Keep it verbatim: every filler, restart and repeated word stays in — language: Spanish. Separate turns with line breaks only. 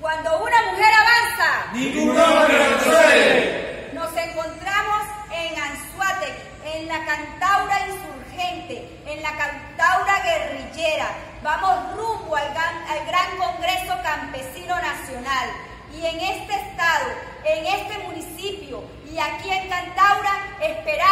Cuando una mujer avanza,
ningún hombre retrocede.
Nos encontramos en Anzoátegui, en la Cantaura insurgente, en la Cantaura guerrillera. Vamos rumbo al gran, al gran Congreso Campesino Nacional. Y en este estado, en este municipio y aquí en Cantaura, esperamos